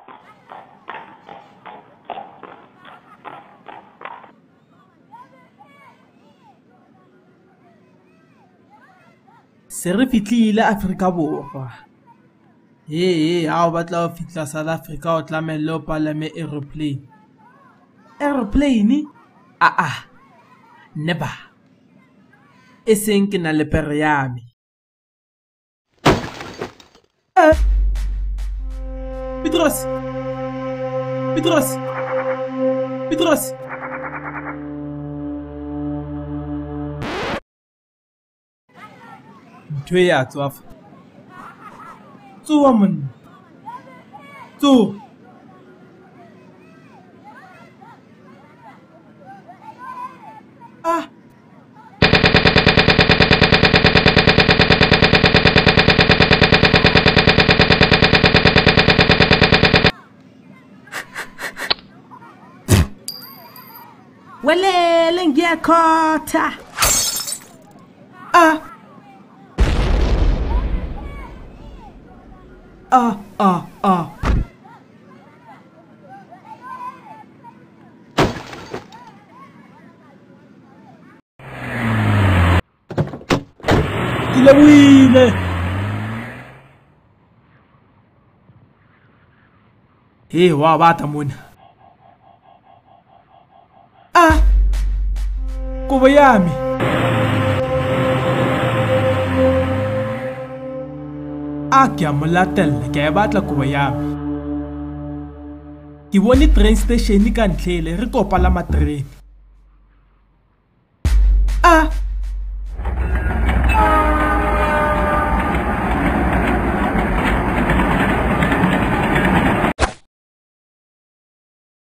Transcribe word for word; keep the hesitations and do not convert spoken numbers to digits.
Se re fihlile Afrika Borwa. Hey, ha o batla ho fihla South Africa o tlamehile o palame aeroplane. Aeroplane? Ah ah. Never. E seng ke na le pere ya me. Eh. Petros. Petros. Petros. Ntwe ya tswafa. Tsuwa monna. Tsu. Ah. Welele ngiyakhotha. Ah. Ah, ah, ah. Dilawile. Hey, wa bata mona. Ah. Kobo yami. A ke a mo latella ke a batla kobo ya me. Ke bone train station ka ntlhele re kopala matrene. Ah